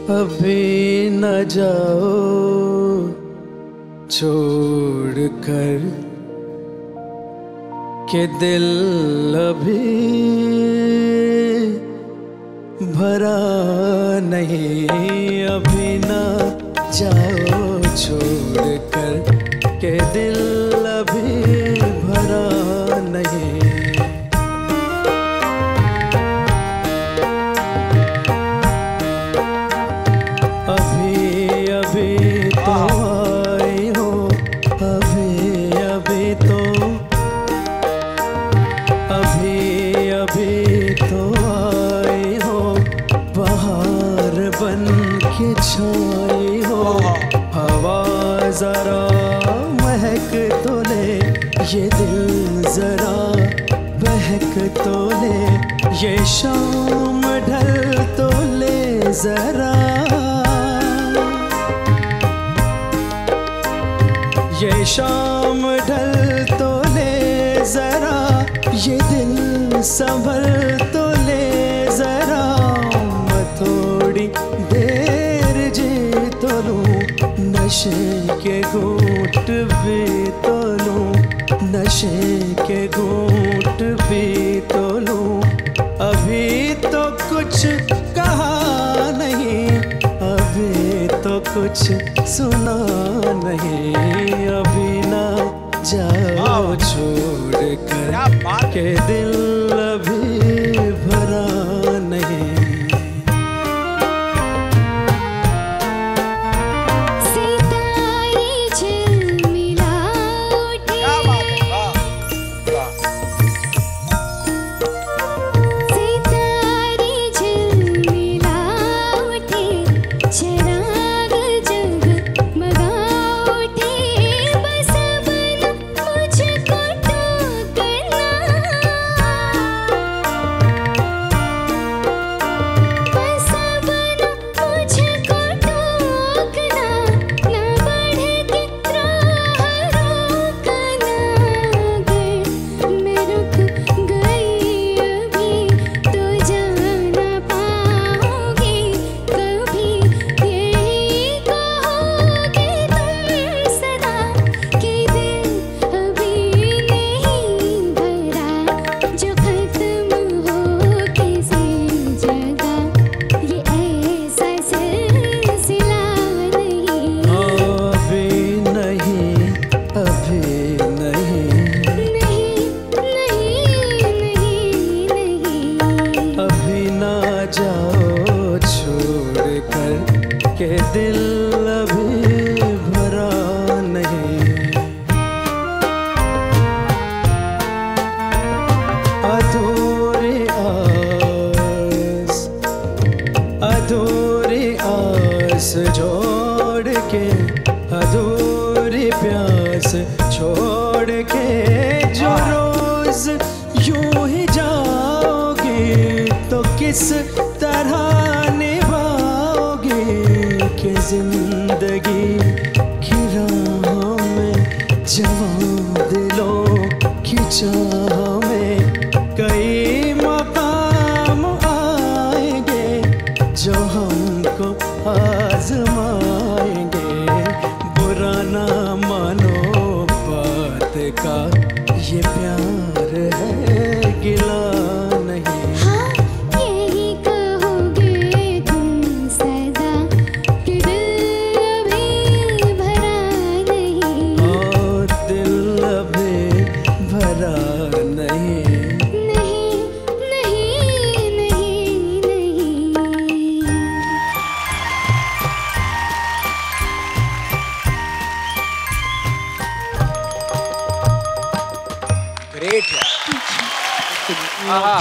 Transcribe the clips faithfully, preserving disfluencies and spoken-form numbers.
अभी न जाओ छोड़ कर के दिल अभी भरा नहीं। अभी न जाओ छोड़ कर के दिल अभी भरा नहीं। अभी अभी तो आई हो, अभी अभी तो अभी अभी तो आई हो, बहार बन के छाई हो। हवा जरा महक तो ले, ये दिल जरा बहक तो ले, ये शाम ढल तो ले जरा, ये शाम ढल तो ले जरा, ये दिल संभल तो ले जरा। मैं थोड़ी देर जी तो लूं, नशे के घूंट भी तो लूं, नशे के घूंट भी तो लूं। अभी तो कुछ कहा नहीं, अभी तो कुछ सुना नहीं। अभी ना जाओ छोड़ कर के दिल अभी भरा नहीं। जाओ छोड़ कर के दिल अभी भरा नहीं। अधूरी आस अधूरी आस जोड़ के, अधूरी प्यास छोड़ के, जो रोज यूं ही जाओगी तो किस तरह निभाओगी कि जिंदगी की राहों में, जवां दिलों की चाह में कई मकाम आएंगे जो हमको आजमाएंगे। बुरा ना मानो बात का, ये प्यार है गिला नहीं। ग्रेट यार,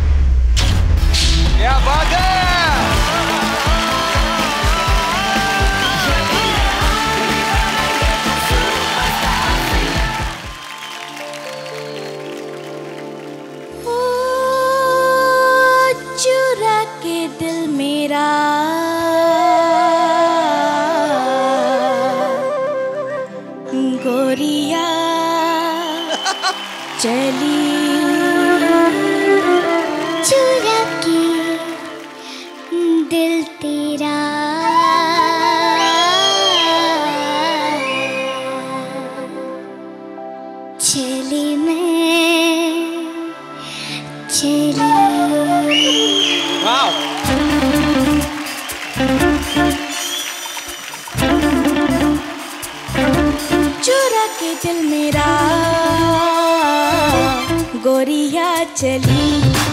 क्या बात है। ओ चुरा के दिल मेरा गोरिया चली, चुरा के दिल तेरा चली मैं चली। वाह। चुरा के दिल मेरा गोरिया चली,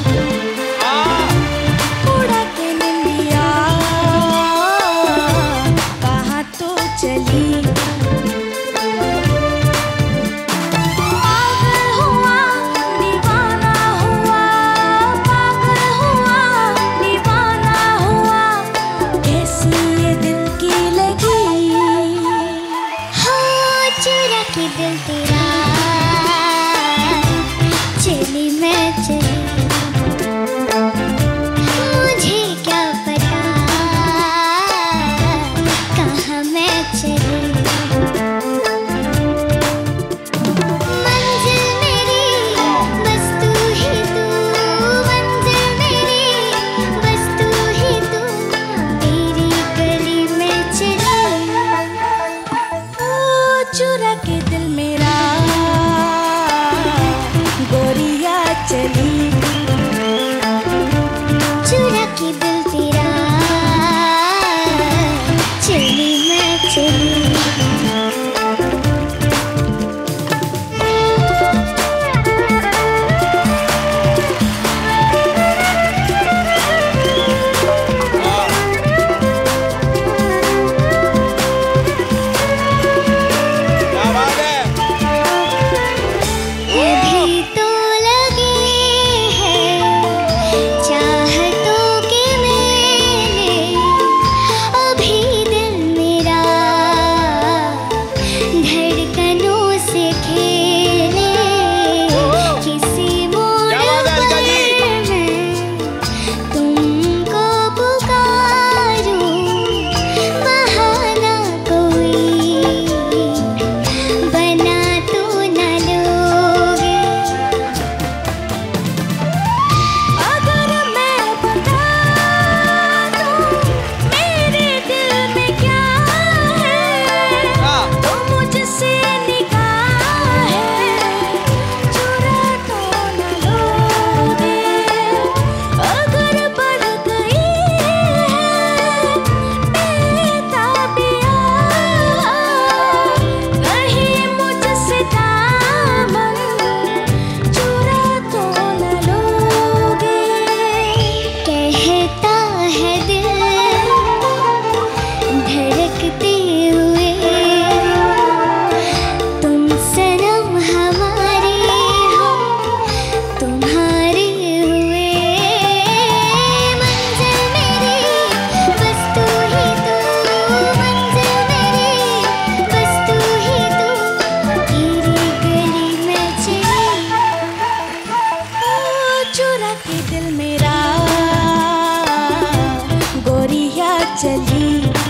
उड़ा के निंदिया कहाँ तो चली। पागल हुआ दीवाना हुआ, पागल हुआ दीवाना हुआ, कैसी ये दिल की लगी। हाँ चुरा के दिल तेरा चली मैं चली। मुझे क्या पता कहाँ मैं चली। मंजिल मेरी बस तू ही तू, मंजिल मेरी बस तू ही तू, तेरी गली में चली। ओ चुरा के दिल मेरा गोरिया चली, चुरा के दिल तेरा चली मैं चली। क्या बात है। अभी तो लगे हैं चाहतों के मेले, अभी दिल मेरा धड़कनों से खेले। किसी मोड़ क्या बात है अलका जी। पर मैं तुमको पुकारूं, बहाना कोई बना तो न लोगे। अगर मैं बता दूं मेरे दिल में क्या है, हाँ। तो मुझसे निगाह है चुरा तो न लोगे। अगर बढ़ गई है बेताबिया, कहीं मुझसे दामन चुरा तो न लोगे। कहता है दिल धड़कते हुए, तुम सनम हमारे हो तुम्हारे हुए। मंजिल मेरी बस तू ही तू, मंजिल मेरी बस तू ही तू, तेरी गली में चली। ओ चुरा के दिल मेरा गोरिया चली,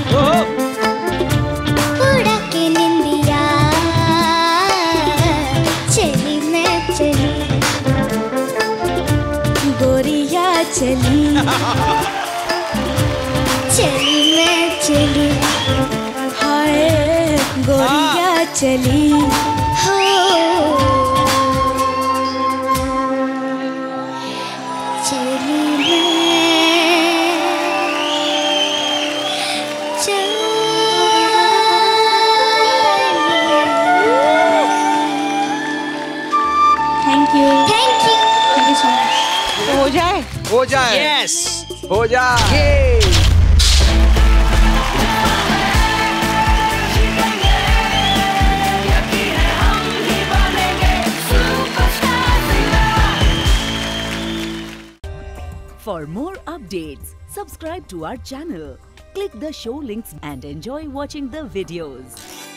उड़ा के निंदिया चली मैं चली। गोरिया चली चली मैं चली, हाय गोरिया चली। हो चली thank you thank you thank you so much. हो जाए। हो जाए। यस। हो जाए। For more updates, subscribe to our channel, click the show links and enjoy watching the videos.